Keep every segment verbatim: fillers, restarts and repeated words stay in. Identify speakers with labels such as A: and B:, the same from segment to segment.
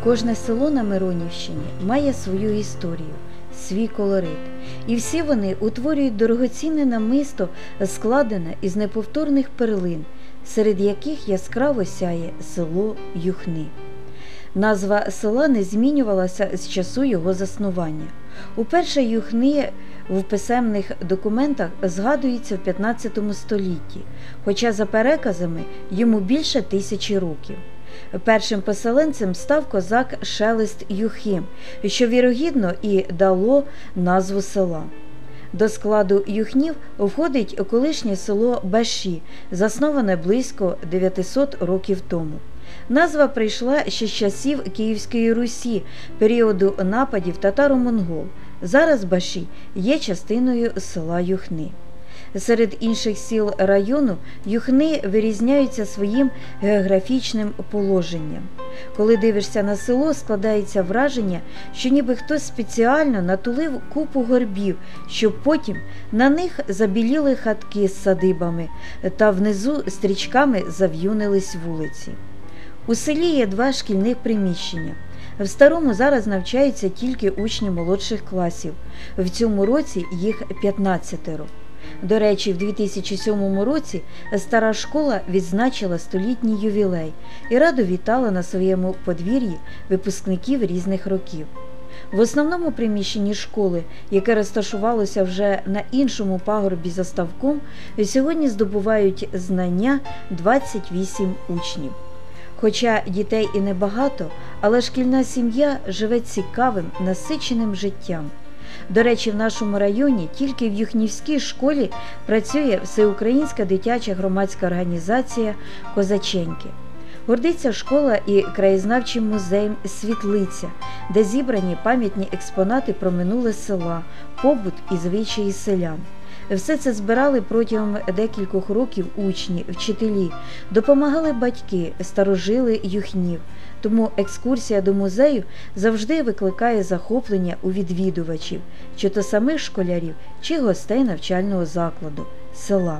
A: Кожне село на Миронівщині має свою історію, свій колорит. І всі вони утворюють дорогоцінне намисто, складене із неповторних перлин, серед яких яскраво сяє село Юхни. Назва села не змінювалася з часу його заснування. Уперше Юхни в писемних документах згадується в п'ятнадцятому столітті, хоча за переказами йому більше тисячі років. Першим поселенцем став козак Шелест Юхим, що вірогідно і дало назву села. До складу Юхнів входить колишнє село Баші, засноване близько дев'ятисот років тому. Назва прийшла ще з часів Київської Русі, періоду нападів татаро-монгол. Зараз Баші є частиною села Юхни. Серед інших сіл району Юхни вирізняються своїм географічним положенням. Коли дивишся на село, складається враження, що ніби хтось спеціально натулив купу горбів, щоб потім на них забіліли хатки з садибами та внизу стрічками зав'юнились вулиці. У селі є два шкільних приміщення. В старому зараз навчаються тільки учні молодших класів. В цьому році їх п'ятнадцятеро. До речі, в дві тисячі сьомому році стара школа відзначила столітній ювілей і радо вітала на своєму подвір'ї випускників різних років. В основному приміщенні школи, яке розташувалося вже на іншому пагорбі за ставком, сьогодні здобувають знання двадцять вісім учнів. Хоча дітей і небагато, але шкільна сім'я живе цікавим, насиченим життям. До речі, в нашому районі тільки в Юхнівській школі працює Всеукраїнська дитяча громадська організація «Козаченьки». Гордиться школа і краєзнавчим музеєм «Світлиця», де зібрані пам'ятні експонати про минуле села, побут і звичаї селян. Все це збирали протягом декількох років учні, вчителі, допомагали батьки, старожили Юхнів. Тому екскурсія до музею завжди викликає захоплення у відвідувачів, чи то самих школярів, чи гостей навчального закладу, села.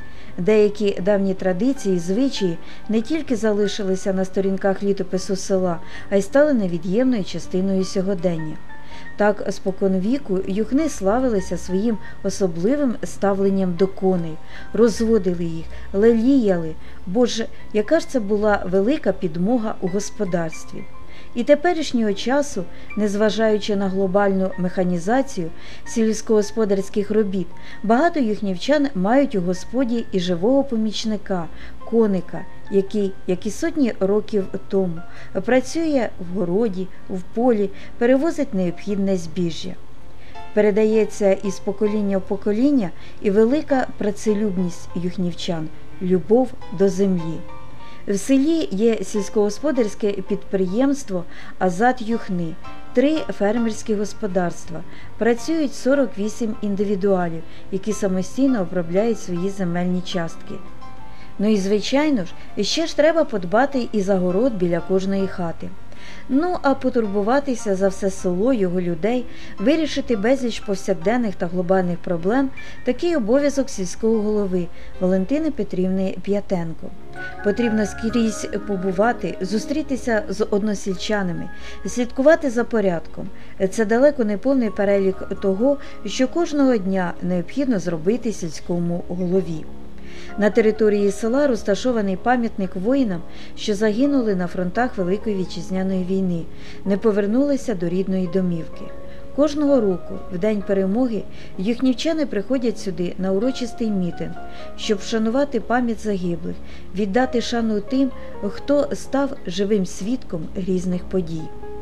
A: Деякі давні традиції і звичаї не тільки залишилися на сторінках літопису села, а й стали невід'ємною частиною сьогодення. Так, споконвіку Юхни славилися своїм особливим ставленням до коней, розводили їх, леліяли, бо ж яка ж це була велика підмога у господарстві. І теперішнього часу, незважаючи на глобальну механізацію сільськогосподарських робіт, багато юхнівчан мають у господі і живого помічника, коника, який, як і сотні років тому, працює в городі, в полі, перевозить необхідне збіжжя. Передається із покоління в покоління і велика працелюбність юхнівчан – любов до землі. В селі є сільськогосподарське підприємство «Азат Юхни», три фермерські господарства, працюють сорок вісім індивідуалів, які самостійно обробляють свої земельні частки. Ну і, звичайно ж, ще ж треба подбати і за город біля кожної хати. Ну, а потурбуватися за все село, його людей, вирішити безліч повсякденних та глобальних проблем – такий обов'язок сільського голови Валентини Петрівни П'ятенко. Потрібно скрізь побувати, зустрітися з односельчанами, слідкувати за порядком. Це далеко не повний перелік того, що кожного дня необхідно зробити сільському голові. На території села розташований пам'ятник воїнам, що загинули на фронтах Великої Вітчизняної війни, не повернулися до рідної домівки. Кожного року, в День перемоги, юхнівчани приходять сюди на урочистий мітинг, щоб вшанувати пам'ять загиблих, віддати шану тим, хто став живим свідком різних подій.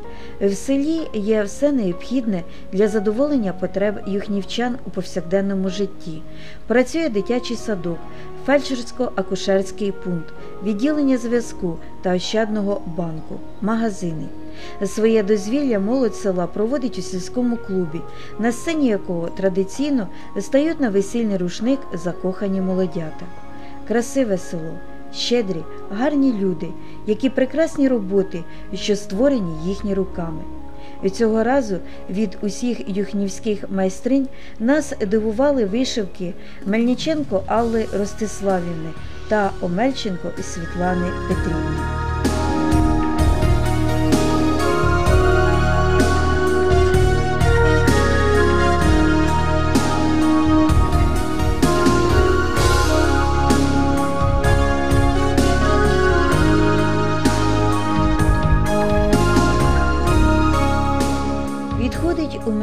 A: В селі є все необхідне для задоволення потреб юхнівчан у повсякденному житті. Працює дитячий садок, фельдшерсько-акушерський пункт, відділення зв'язку та ощадного банку, магазини. Своє дозвілля молодь села проводить у сільському клубі, на сцені якого традиційно стають на весільний рушник закохані молодята. Красиве село, щедрі, гарні люди, які прекрасні роботи, що створені їхні руками. І цього разу від усіх юхнівських майстринь нас дивували вишивки Мельниченко Алли Ростиславівни та Омельченко Світлани Петрівни.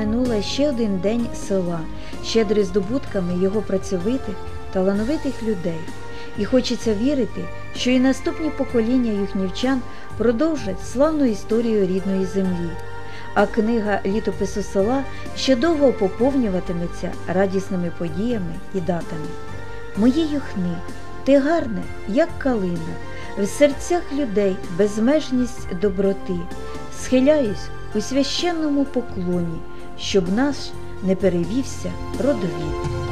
A: минула ще один день села, щедрий здобутками його працьовитих, талановитих людей. І хочеться вірити, що і наступні покоління юхнівчан продовжать славну історію рідної землі. А книга літопису села ще довго поповнюватиметься радісними подіями і датами. Мої юхни, ти гарне, як калина, в серцях людей безмежність доброти. Схиляюсь у священному поклоні, щоб наш не перевівся родовід.